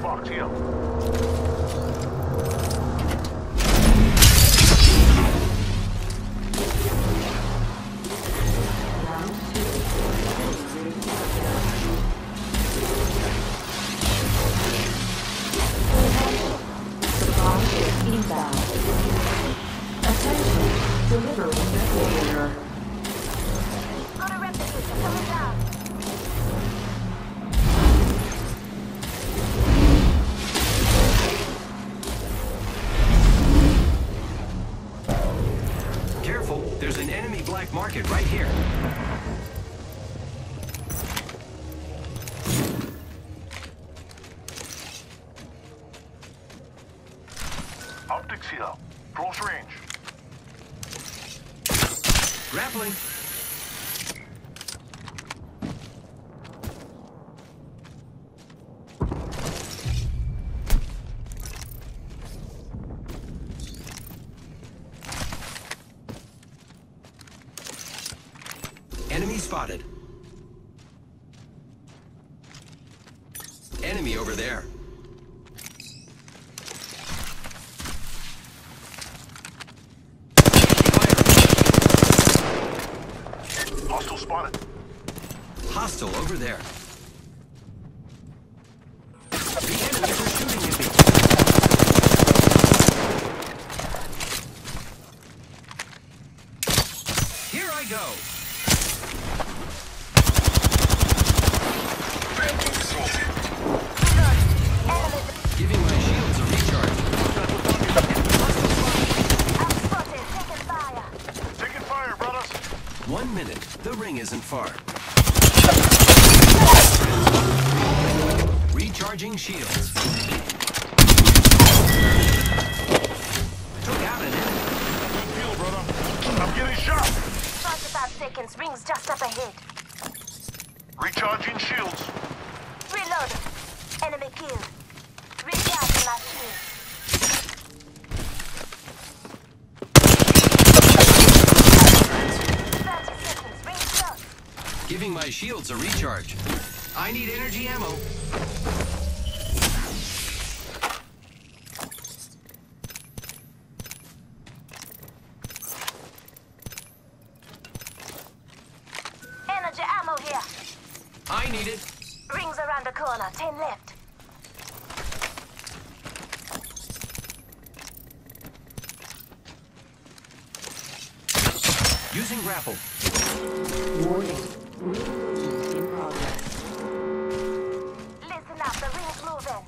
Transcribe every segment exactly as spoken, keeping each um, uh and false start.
box here. Inbound. Attention, delivering replicator. Got a replicator coming down. Careful, there's an enemy black market right here. Optics here. Close range. Grappling. Enemy spotted. Enemy over there. Hostile spotted. Hostile over there. The enemies are shooting at me. Here I go. Giving my shields a recharge. I'm spotted. Taking fire. Taking fire, brothers. One minute. The ring isn't far. Recharging shields. Took out an enemy. Good deal, brother. I'm getting shot. forty-five seconds. Rings just up ahead. Recharging shields. Reloading. Enemy killed. Recharging my shield. thirty seconds. Rings close. Giving my shields a recharge. I need energy ammo. Energy ammo here. I need it. Rings around the corner. Ten left. Using grapple. Warning. Movement in progress. Listen up. The ring's moving.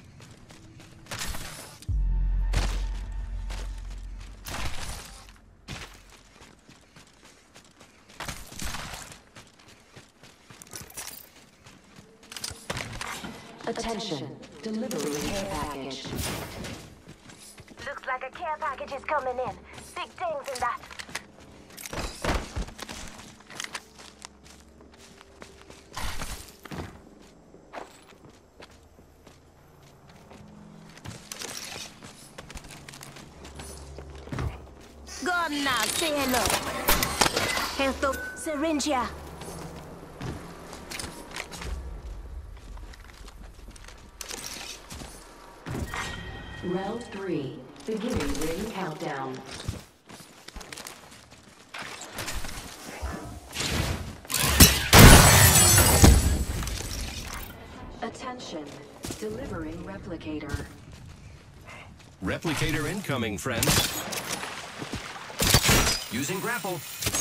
Attention, delivering care package. Looks like a care package is coming in. Big things in that. Go on now, say hello. Health up, syringe here. Round three, beginning ring countdown. Attention, delivering replicator. Replicator incoming, friends. Using grapple.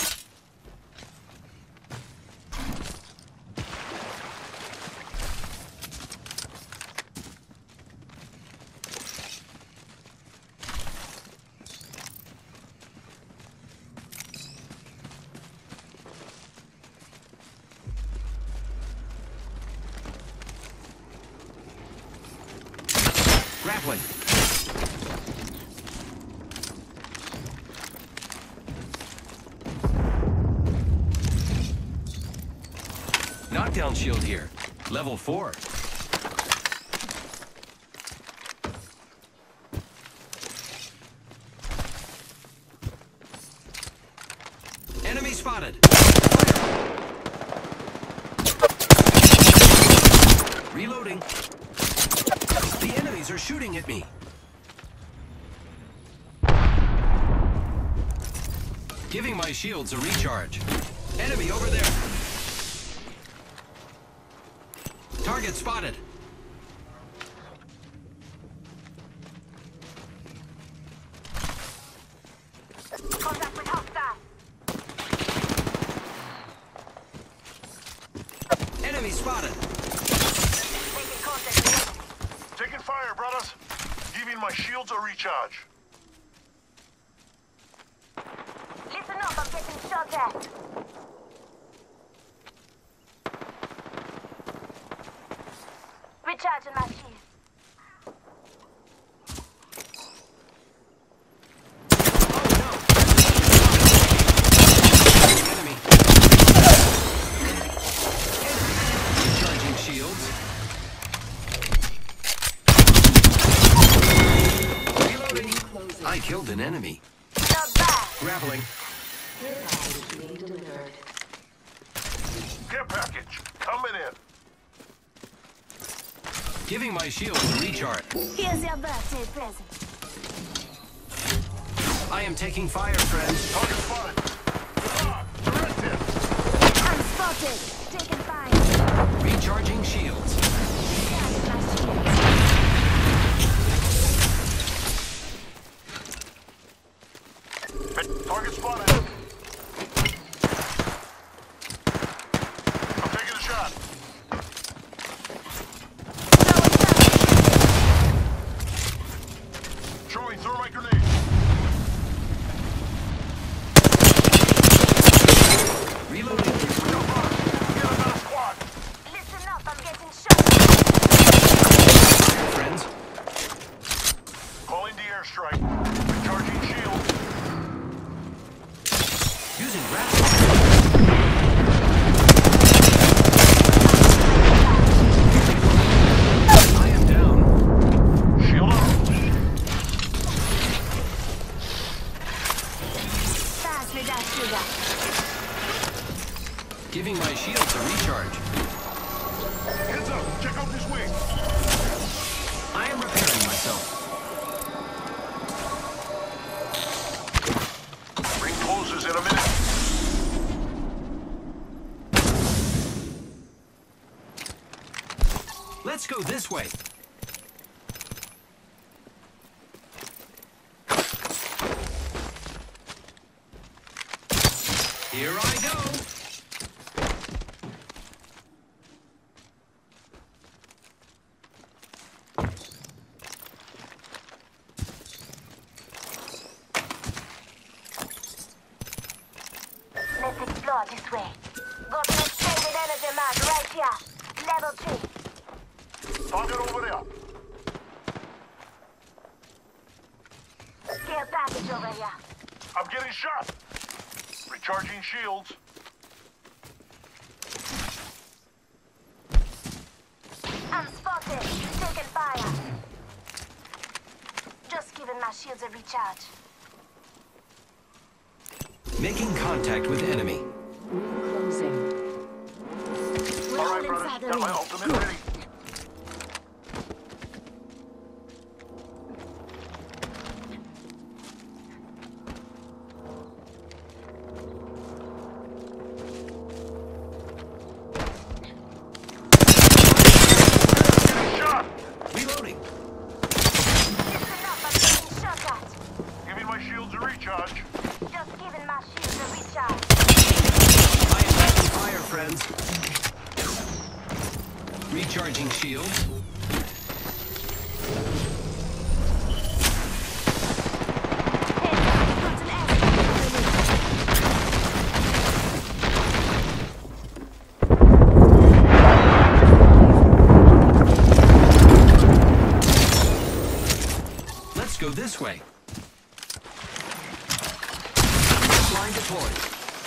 Grappling. Knockdown shield here. Level four. Enemy spotted. Fire. Reloading. are shooting at me. Giving my shields a recharge. Enemy over there. Target spotted. Contact with hostile. Enemy spotted. Making contact with enemy. Taking fire, brothers. Giving my shields a recharge. Listen up, I'm getting shot at. Recharging my shield. Enemy. Recharging shields. Reloading. I killed an enemy. Not bad. Grappling. Care package being delivered. Care package coming in. Giving my shields a recharge. Here's your birthday present. I am taking fire, friends. Target spotted. Ah, directed. I'm spotted. Taking fire. Recharging shields. Recharging my shield. Target spotted. I'm taking a shot. Throwing thermite grenade. Reloading. We got bodies. We got another squad. Listen up, I'm getting shot. Friends. Calling the airstrike. Recharging shield. Using rapid. I am down. Shield up. Pass me that sugar. Giving my shields a recharge. Heads up. Check out this wing. I am repairing myself. Ring closes in a minute. Let's go this way. Here I go. Let's explore this way. Got an extended energy mag right here. Level three. Target over there. Care package over here. I'm getting shot. Recharging shields. I'm spotted. Taking fire. Just giving my shields a recharge. Making contact with enemy. Ring closing. All right, brothers. Got my ultimate ready. Getting shot. Reloading. Listen up, I'm getting shot at. Giving my shields a recharge. Just giving my shields a recharge. I am taking fire, friends. Recharging shields. Let's go this way. Line deployed.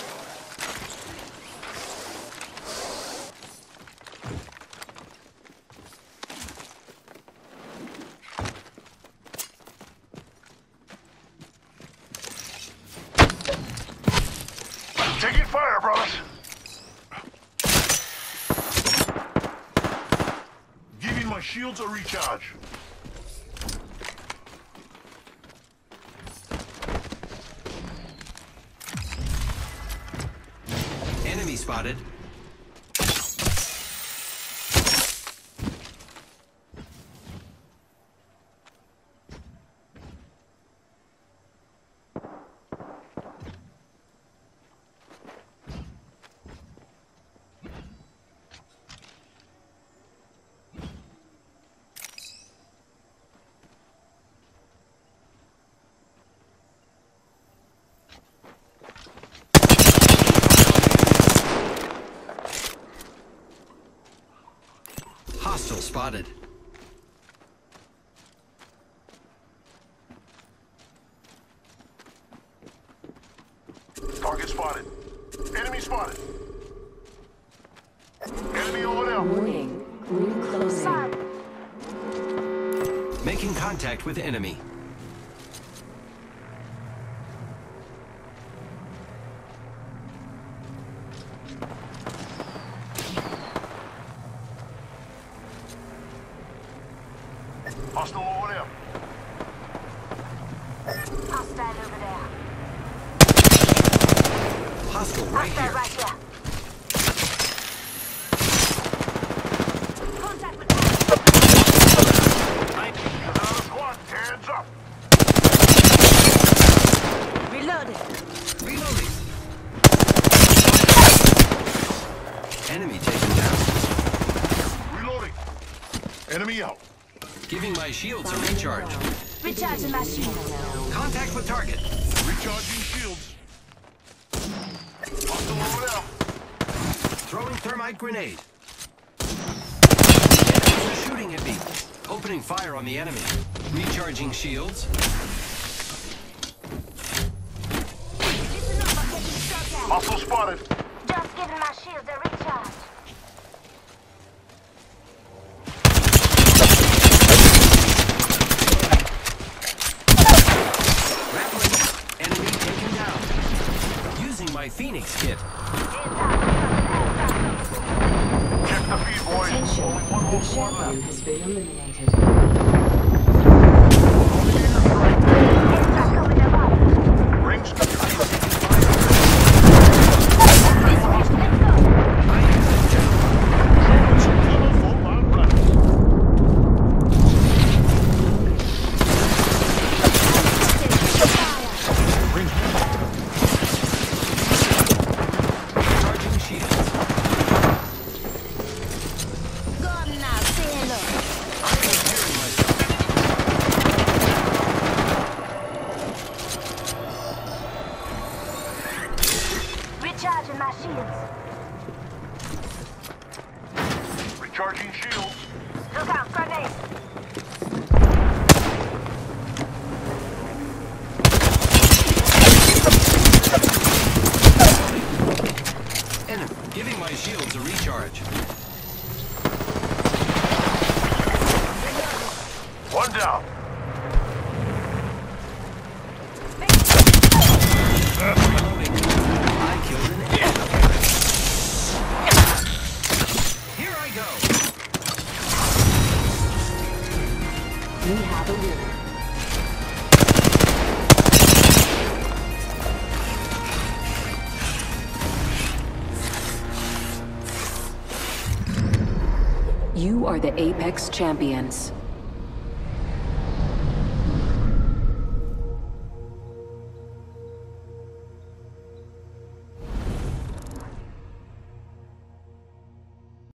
Taking fire, brothers. Giving my shields a recharge. spotted. Hostile spotted. Target spotted. Enemy spotted. Enemy over there. Warning. Ring closing. Making contact with enemy. Hostile over there. Hostile over there. Hostile right Hostile here. right here. Contact with Another squad. Hands up. Reloaded. Reloading. Enemy taken down. Reloading. Enemy out. Giving my shields a recharge. Recharging my shield. Contact with target. Recharging shields. Hostile over there. Throwing thermite grenade. Enemies are shooting at me. Opening fire on the enemy. Recharging shields. Listen up, I'm getting shot at. Hostile spotted. Just giving my shield a recharge. Grappling. Enemy taken down. Using my Phoenix kit. Check the feed, boys. Attention. Only one The more squad champion left. has been eliminated. Rings. Recharging shields. Hearing myself. Recharging my shields. Recharging shields. Look out, grenade. Enemy. Giving my shields a recharge. One down. Reloading. I killed an enemy. Here I go. We have a winner. You are the Apex Champions.